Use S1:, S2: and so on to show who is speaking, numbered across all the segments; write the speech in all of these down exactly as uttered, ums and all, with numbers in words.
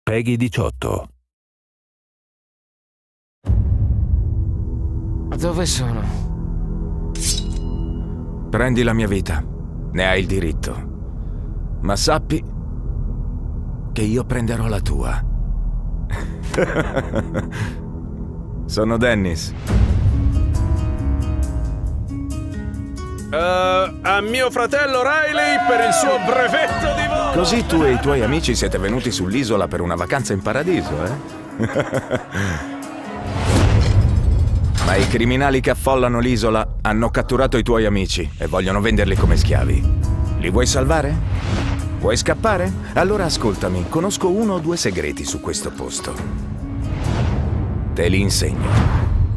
S1: PEGI diciotto.
S2: Dove sono?
S3: Prendi la mia vita, ne hai il diritto. Ma sappi che io prenderò la tua. Sono Dennis.
S4: Uh, a mio fratello Riley per il suo brevetto di volo.
S3: Così tu e i tuoi amici siete venuti sull'isola per una vacanza in paradiso, eh? Ma i criminali che affollano l'isola hanno catturato i tuoi amici e vogliono venderli come schiavi. Li vuoi salvare? Vuoi scappare? Allora ascoltami, conosco uno o due segreti su questo posto. Te li insegno.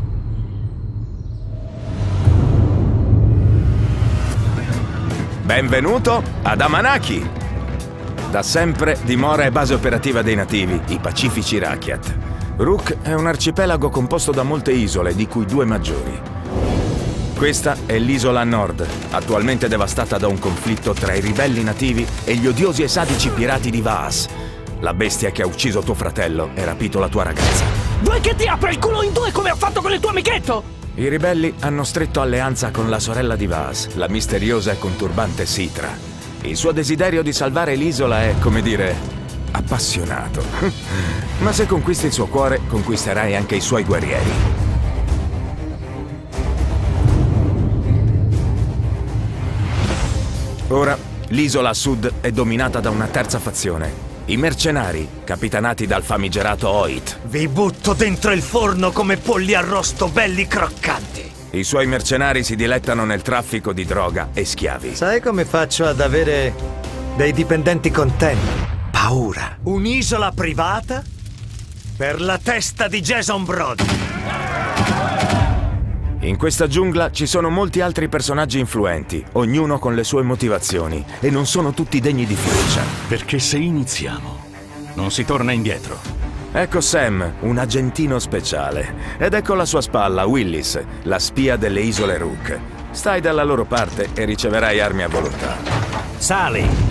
S3: Benvenuto ad Amanaki! Da sempre dimora e base operativa dei nativi, i pacifici Rakyat. Rook è un arcipelago composto da molte isole, di cui due maggiori. Questa è l'isola Nord, attualmente devastata da un conflitto tra i ribelli nativi e gli odiosi e sadici pirati di Vaas, la bestia che ha ucciso tuo fratello e rapito la tua ragazza.
S5: Vuoi che ti apra il culo in due come ha fatto con il tuo amichetto?
S3: I ribelli hanno stretto alleanza con la sorella di Vaas, la misteriosa e conturbante Citra. Il suo desiderio di salvare l'isola è, come dire, appassionato. Ma se conquisti il suo cuore, conquisterai anche i suoi guerrieri. Ora, l'isola a sud è dominata da una terza fazione. I mercenari, capitanati dal famigerato Oit.
S6: Vi butto dentro il forno come polli arrosto belli croccanti.
S3: I suoi mercenari si dilettano nel traffico di droga e schiavi.
S6: Sai come faccio ad avere dei dipendenti contenti? Paura. Un'isola privata per la testa di Jason Brody.
S3: In questa giungla ci sono molti altri personaggi influenti, ognuno con le sue motivazioni, e non sono tutti degni di fiducia.
S7: Perché se iniziamo, non si torna indietro.
S3: Ecco Sam, un agentino speciale. Ed ecco alla sua spalla Willis, la spia delle isole Rook. Stai dalla loro parte e riceverai armi a volontà.
S6: Sali!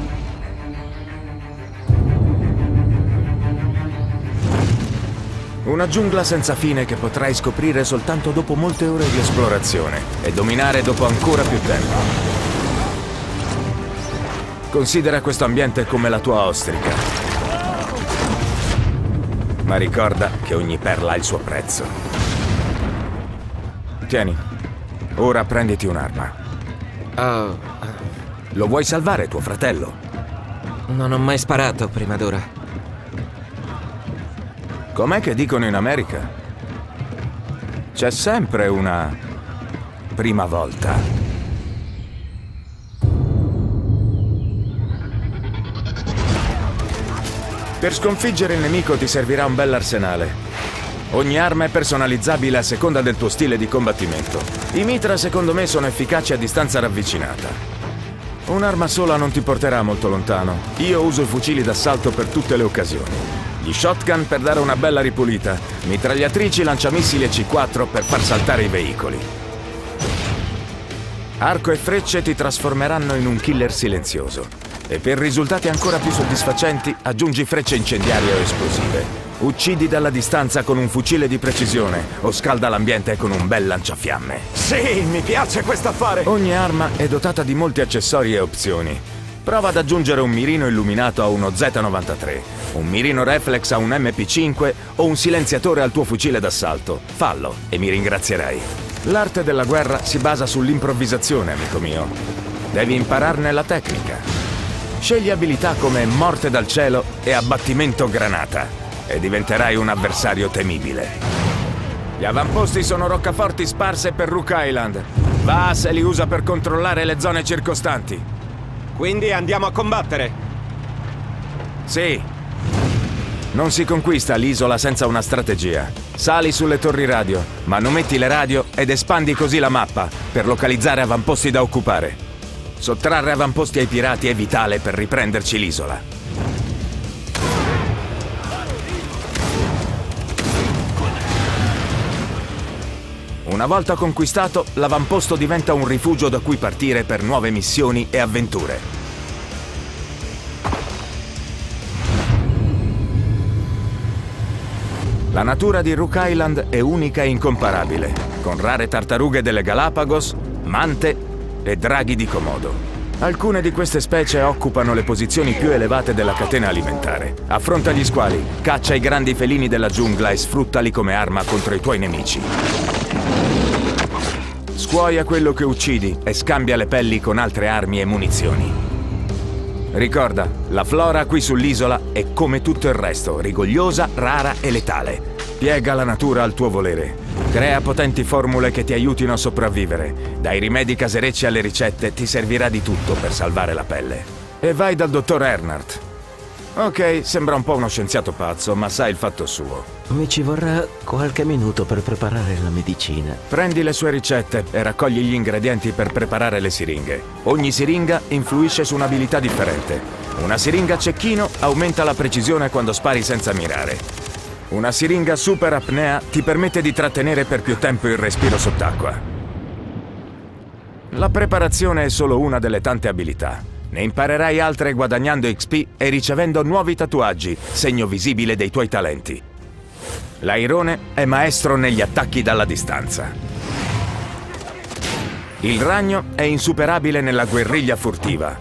S3: Una giungla senza fine che potrai scoprire soltanto dopo molte ore di esplorazione e dominare dopo ancora più tempo. Considera questo ambiente come la tua ostrica. Ma ricorda che ogni perla ha il suo prezzo. Tieni, ora prenditi un'arma.
S2: Oh,
S3: Lo vuoi salvare, tuo fratello?
S2: non ho mai sparato prima d'ora.
S3: Com'è che dicono in America? C'è sempre una prima volta. Per sconfiggere il nemico ti servirà un bell'arsenale. Ogni arma è personalizzabile a seconda del tuo stile di combattimento. I mitra, secondo me, sono efficaci a distanza ravvicinata. Un'arma sola non ti porterà molto lontano. Io uso i fucili d'assalto per tutte le occasioni. Gli shotgun per dare una bella ripulita, mitragliatrici, lanciamissili e C quattro per far saltare i veicoli. Arco e frecce ti trasformeranno in un killer silenzioso. E per risultati ancora più soddisfacenti, aggiungi frecce incendiarie o esplosive. Uccidi dalla distanza con un fucile di precisione o scalda l'ambiente con un bel lanciafiamme.
S6: Sì, mi piace questo affare!
S3: Ogni arma è dotata di molti accessori e opzioni. Prova ad aggiungere un mirino illuminato a uno Z novantatré, un mirino reflex a un M P cinque o un silenziatore al tuo fucile d'assalto. Fallo e mi ringrazierai. L'arte della guerra si basa sull'improvvisazione, amico mio. Devi impararne la tecnica. Scegli abilità come morte dal cielo e abbattimento granata e diventerai un avversario temibile. Gli avamposti sono roccaforti sparse per Rook Island. Vaas li usa per controllare le zone circostanti.
S6: Quindi andiamo a combattere?
S3: Sì. Non si conquista l'isola senza una strategia. Sali sulle torri radio, manometti le radio ed espandi così la mappa per localizzare avamposti da occupare. Sottrarre avamposti ai pirati è vitale per riprenderci l'isola. Una volta conquistato, l'avamposto diventa un rifugio da cui partire per nuove missioni e avventure. La natura di Rook Island è unica e incomparabile, con rare tartarughe delle Galapagos, mante e draghi di Komodo. Alcune di queste specie occupano le posizioni più elevate della catena alimentare. Affronta gli squali, caccia i grandi felini della giungla e sfruttali come arma contro i tuoi nemici. Scuoia quello che uccidi e scambia le pelli con altre armi e munizioni. Ricorda, la flora qui sull'isola è come tutto il resto, rigogliosa, rara e letale. Piega la natura al tuo volere. Crea potenti formule che ti aiutino a sopravvivere. Dai rimedi caserecci alle ricette ti servirà di tutto per salvare la pelle. E vai dal dottor Earnhardt. Ok, sembra un po' uno scienziato pazzo, ma sa il fatto suo.
S1: Mi ci vorrà qualche minuto per preparare la medicina.
S3: Prendi le sue ricette e raccogli gli ingredienti per preparare le siringhe. Ogni siringa influisce su un'abilità differente. Una siringa a cecchino aumenta la precisione quando spari senza mirare. Una siringa super apnea ti permette di trattenere per più tempo il respiro sott'acqua. La preparazione è solo una delle tante abilità. Ne imparerai altre guadagnando X P e ricevendo nuovi tatuaggi, segno visibile dei tuoi talenti. L'airone è maestro negli attacchi dalla distanza. Il ragno è insuperabile nella guerriglia furtiva.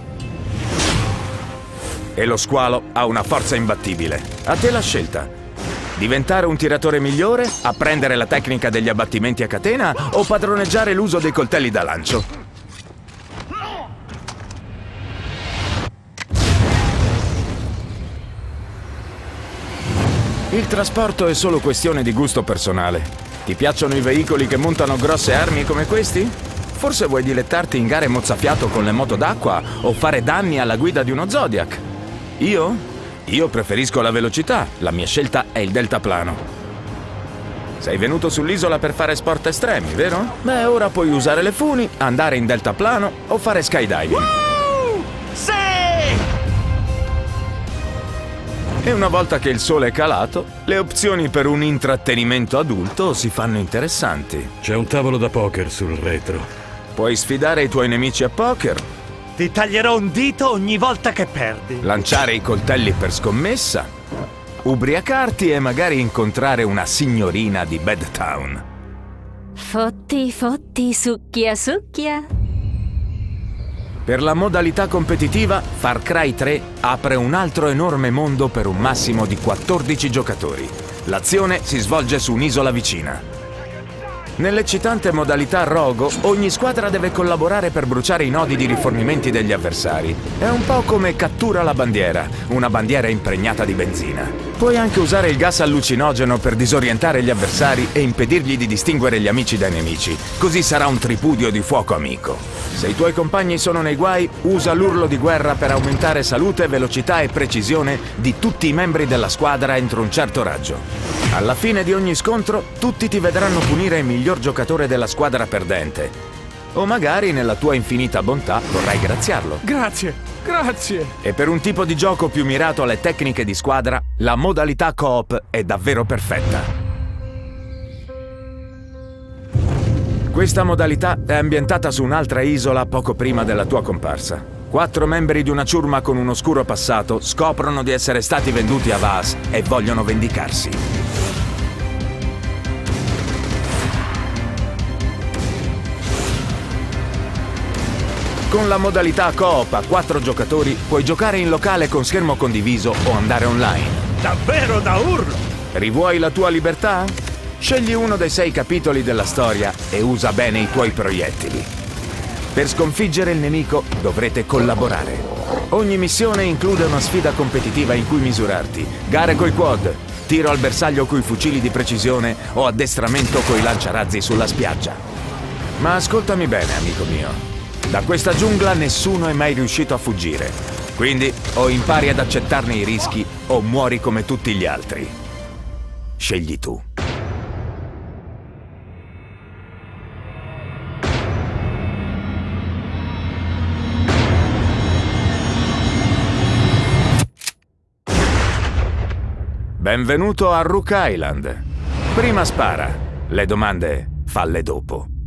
S3: E lo squalo ha una forza imbattibile. A te la scelta. Diventare un tiratore migliore, apprendere la tecnica degli abbattimenti a catena o padroneggiare l'uso dei coltelli da lancio? Il trasporto è solo questione di gusto personale. Ti piacciono i veicoli che montano grosse armi come questi? Forse vuoi dilettarti in gare mozzafiato con le moto d'acqua o fare danni alla guida di uno Zodiac? Io? Io preferisco la velocità, la mia scelta è il deltaplano. Sei venuto sull'isola per fare sport estremi, vero? Beh, ora puoi usare le funi, andare in deltaplano o fare skydiving.
S5: Uh, sì!
S3: E una volta che il sole è calato, le opzioni per un intrattenimento adulto si fanno interessanti.
S7: C'è un tavolo da poker sul retro.
S3: Puoi sfidare i tuoi nemici a poker,
S6: Ti taglierò un dito ogni volta che perdi.
S3: lanciare i coltelli per scommessa, ubriacarti e magari incontrare una signorina di Bedtown.
S8: Fotti, fotti, succhia, succhia.
S3: Per la modalità competitiva, Far Cry tre apre un altro enorme mondo per un massimo di quattordici giocatori. L'azione si svolge su un'isola vicina. Nell'eccitante modalità Rogo, ogni squadra deve collaborare per bruciare i nodi di rifornimenti degli avversari. È un po' come Cattura la bandiera, una bandiera impregnata di benzina. Puoi anche usare il gas allucinogeno per disorientare gli avversari e impedirgli di distinguere gli amici dai nemici. Così sarà un tripudio di fuoco amico. Se i tuoi compagni sono nei guai, usa l'urlo di guerra per aumentare salute, velocità e precisione di tutti i membri della squadra entro un certo raggio. Alla fine di ogni scontro, tutti ti vedranno punire il miglior giocatore della squadra perdente. O magari, nella tua infinita bontà, vorrai graziarlo.
S5: Grazie, grazie.
S3: E per un tipo di gioco più mirato alle tecniche di squadra, la modalità co-op è davvero perfetta. Questa modalità è ambientata su un'altra isola poco prima della tua comparsa. Quattro membri di una ciurma con un oscuro passato scoprono di essere stati venduti a Vaas e vogliono vendicarsi. Con la modalità co-op a quattro giocatori puoi giocare in locale con schermo condiviso o andare online.
S6: Davvero da urlo!
S3: Rivuoi la tua libertà? Scegli uno dei sei capitoli della storia e usa bene i tuoi proiettili. Per sconfiggere il nemico dovrete collaborare. Ogni missione include una sfida competitiva in cui misurarti, gare coi quad, tiro al bersaglio coi fucili di precisione o addestramento coi lanciarazzi sulla spiaggia. Ma ascoltami bene, amico mio. Da questa giungla nessuno è mai riuscito a fuggire. Quindi o impari ad accettarne i rischi o muori come tutti gli altri. Scegli tu. Benvenuto a Rook Island. Prima spara, le domande falle dopo.